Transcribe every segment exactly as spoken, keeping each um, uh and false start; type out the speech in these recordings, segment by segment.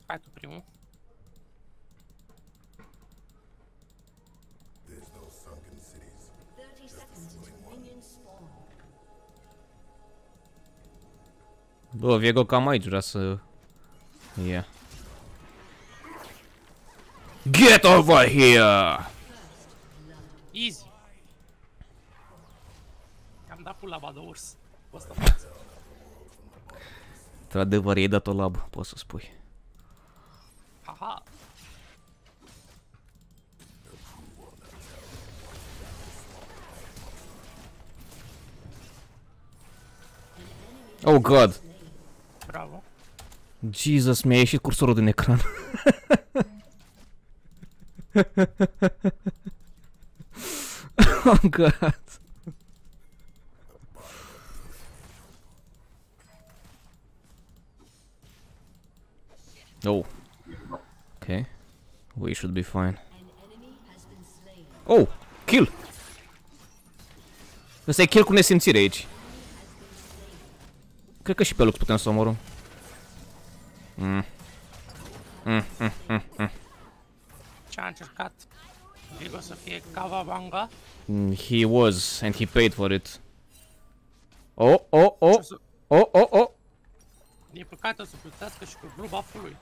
Hai tu primul. Bă, Viego cam aici vrea să... Yeah. Get over here! Easy. Am dat pula ba de urs. Ăsta. Într-adevăr, i-ai dat o labă, poți să spui. Haha. Oh god! Bravo. Jesus, mi-a ieșit cursorul din ecran. Oh god. Oh. Okay. We should be fine. Oh! Kill! Ăsta e kill cu nesimțire aici. Cred că și pe Lux putem să omorâm. Mm. Mm, mm, mm, mm. Ce a încercat Viego să fie Kawabanga? Mm, he was, and he paid for it. Oh, oh, oh! Oh, oh, oh! E păcat o să plătească și cu blue buff-ul lui.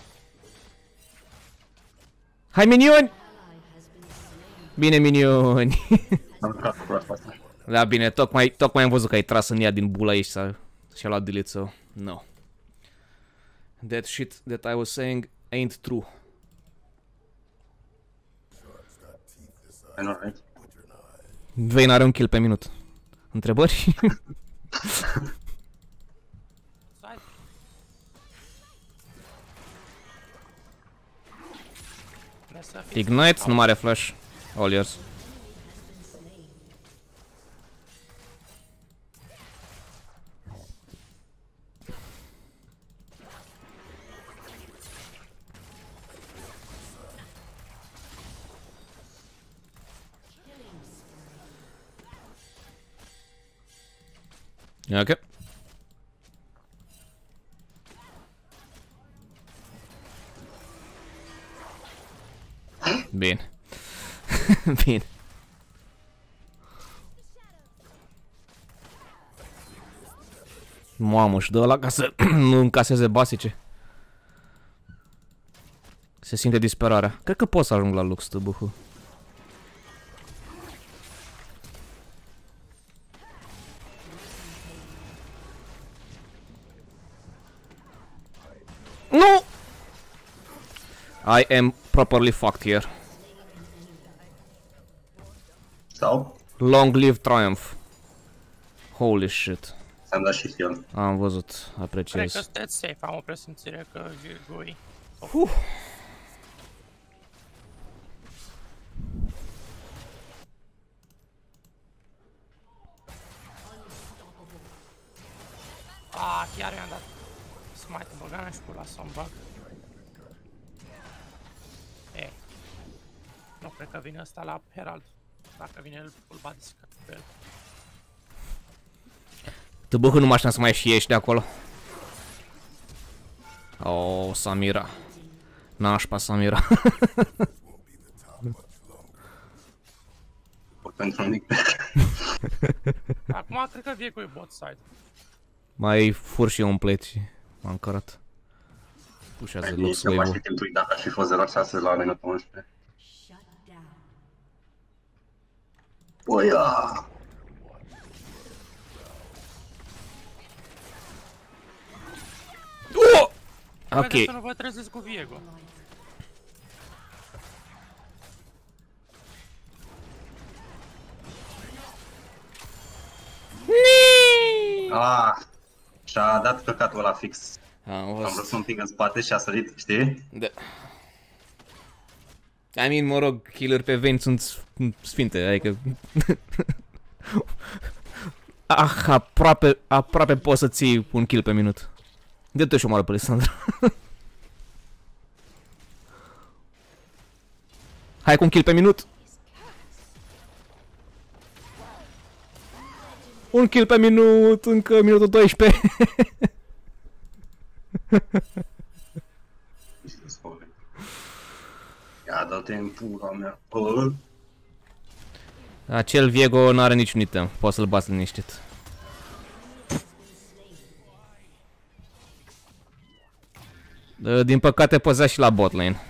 Hai, minioni! Bine, minioni! Da, bine, tocmai, tocmai am văzut că ai tras în ea din bula aici și-a luat delete, so... No. That shit that I was saying ain't true. Vayne are un kill pe minut. Întrebări? Ignite, nu mare flash. All yours. Ok. Bine. Bine. Mamă, și dă ăla ca să nu încaseze basice. Se simte disperarea. Cred că pot să ajung la Lux, tăbuhu. Nu! I am properly fucked here. Sau? Long live Triumph. Holy shit. Ți-am dat și heal. Am văzut, apreciez. Cred că sunteți safe, am o presimțire că Viego-i. Uh. Ah, chiar i-am dat smite băgana și pula să-mi bag. E. Nu cred că vine ăsta la Herald. Dacă vine el full body pe el. Tăbăhă, nu mă aștept să mai și ieși de acolo. Oh, Samira. Nașpa, Samira. Pentru nimic. Acum cred că Viego e bot side. Mai fur și eu un plate și m-am cărat. Pușează Lux wave-ul. Nu știu dacă aș fi fost zero șase la minutul unsprezece. Oia! Oh! Ok. Vedeți să nu vă treziți cu Viego. Ah, și-a dat căcatul ăla fix. Am Am vrut să un pic în spate și a sărit, știi? Da. I mean, mă rog, killer pe Vayne sunt sfinte, adică... ah, aproape, aproape poți să ții un kill pe minut. Dă-te și omoară pe Alessandra. Hai cu un kill pe minut. Un kill pe minut, încă minutul doisprezece. dă-te în pula mea. Bă. Acel Viego n-are niciun item, poți să-l bați liniștit. Din păcate păzea și la botlane.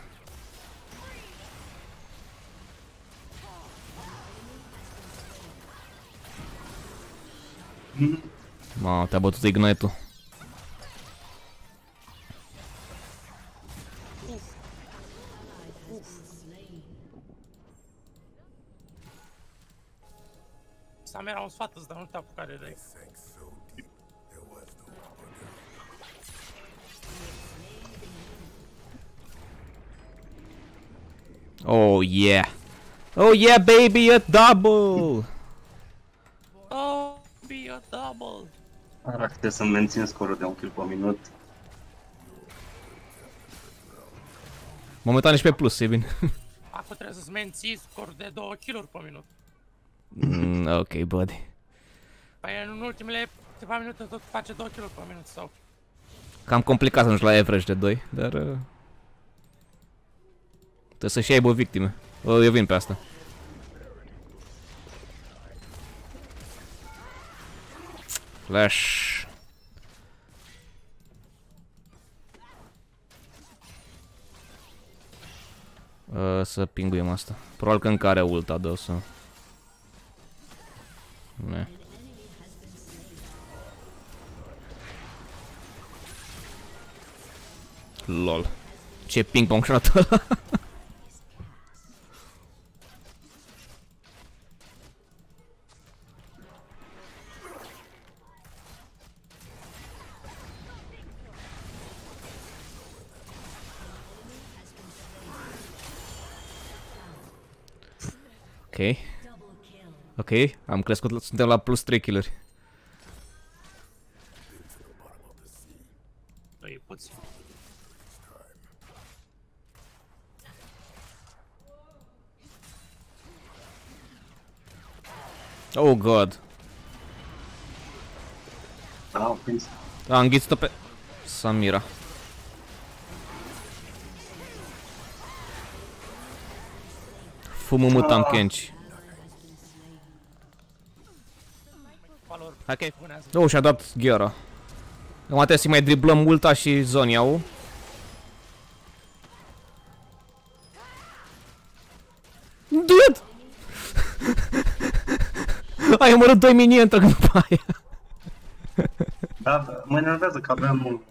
Mamă, te-a bătut Ignite-ul. Sam era un sfat, dar nu te apuca de dai. Oh yeah. Oh yeah baby, a double. Oh, be a double. Ar putea să mențin scorul de un kill pe minut. Momentan ești pe plus, e bine. Acum trebuie să-ți menții scor de două kill-uri pe minut. Mm, ok, buddy. Păi în ultimele câteva minute tot face două kill-uri pe minut sau... Cam complicat să ajungi la average de doi, dar... Uh, trebuie să-și aibă victime. Uh, eu vin pe asta. Flash. Uh, să pinguim asta. Probabil că încă are ulta de o să... Ne. Lol. Ce ping-pong shot ăla. Ok. Ok, am crescut, suntem la plus trei kill-uri. E puțin. Oh god. Da, am prins. A înghițit-o pe Samira. Fumă mutam Kenchi. Ok. Oh, și-a dat Ghiara. Acum trebuie să mai driblăm ulta și Zoniau. Dude! Ai omorât doi minioni trăgând după aia. Da, da, mă enervează că aveam un...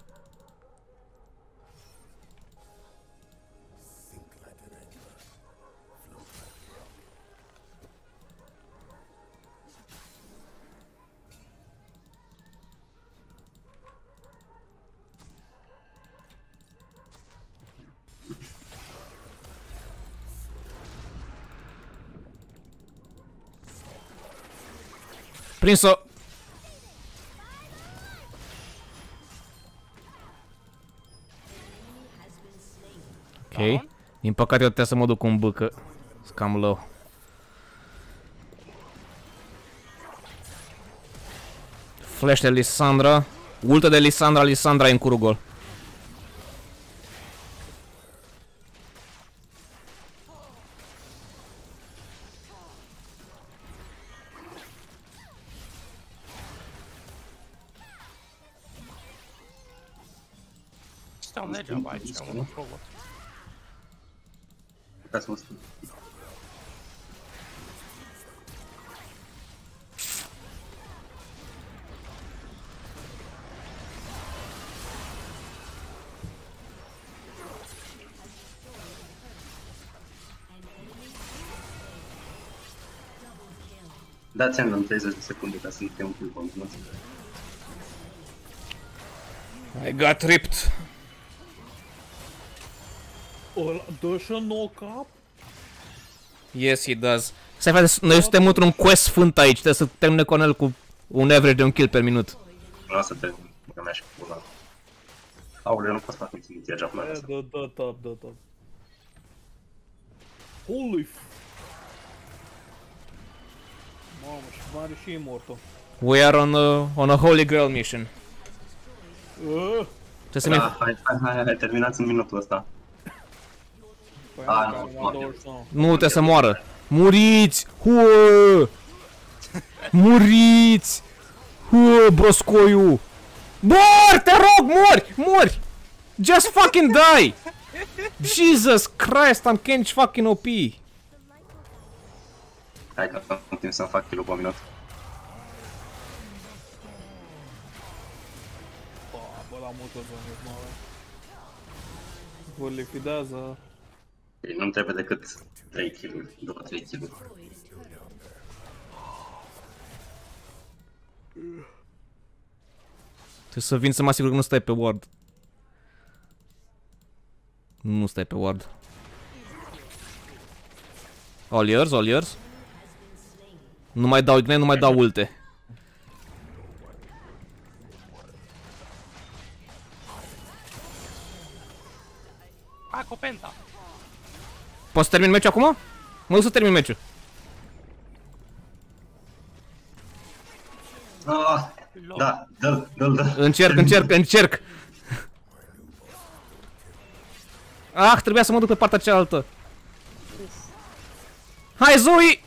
Prins-o! Ok. Din păcate eu trebuie să mă duc cu un B, că sunt cam low. Flash de Lissandra. Ultă de Lissandra, Lissandra e în curul gol. Stau degeaba aici, am un robot. Ca să mă spun. Dați-mi în treizeci de secunde ca să nu fie un kill pe minut. I got ripped. Ăla dă și nou cap? Yes, he does. Stai, frate, noi suntem într-un quest sfânt aici, trebuie să termine Cornel cu un average de un kill per minut. Nu o să te mă mea și cu pula. Aoleu, nu pot să fac un kill degeaba la E, asta. dă, dă top, dă top. Holy f... Mamă, și mare și immortal. We are on a, on a Holy Grail mission. Uh, Trebuie să Da, hai, hai, hai, hai, terminați în minutul ăsta. Păi A, nu, nu, că nu. numai douăzeci și nouă. Nu trebuie să moară. Muriți! Huă! Muriți! Huă, broscoiu! Mor, te rog, mori! Mori! Just fucking die! Jesus Christ, am Kench fucking O P. Hai că am timp să-mi fac kill-ul pe minut. Bă, bă, la multă zonă, mă. Vă lichidează. Ei, nu-mi trebuie decât trei kill-uri, două trei kill-uri. Trebuie să vin să mă asigur că nu stai pe ward. Nu stai pe ward. All yours, all yours. Nu mai dau ignite, nu mai dau ulte. Hai cu penta. Poți să termin meciul acum? Mă duc să termin meciul. Ah, da, dă-l, dă-l, dă-l. Încerc, încerc, încerc. Ah, trebuia să mă duc pe partea cealaltă. Hai, Zoe!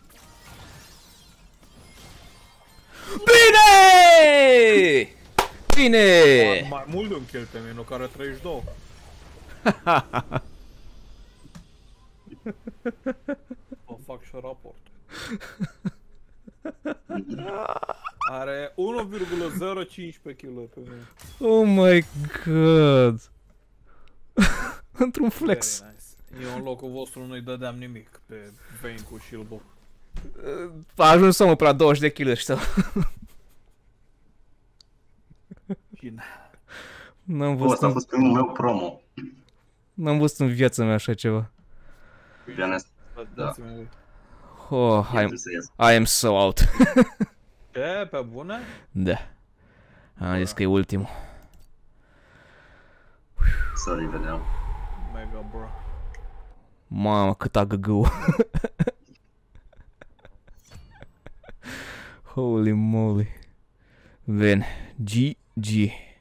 Bine! Bine! Mai mult de un kill pe mine, care treizeci și doi. O fac și raport. Are unu virgulă zero cincisprezece kill pe mine. Oh my god. Într-un flex. Very nice. Eu în locul vostru nu-i dădeam nimic pe Vayne cu shield-ul. A ajuns să mă pe la douăzeci de kill ăștia. Cine? N-am Bă, văzut, ăsta a în... fost primul meu promo. N-am văzut în viața mea așa ceva. Bianest, Dați-mi voi. Oh, I, trebuie să ies. I am so out. Ce? Pe bune? Da. Am zis că e ultimul. Să revedeam. Mega bro. Mamă, cât a găgău. Holy moly. Bine. G G.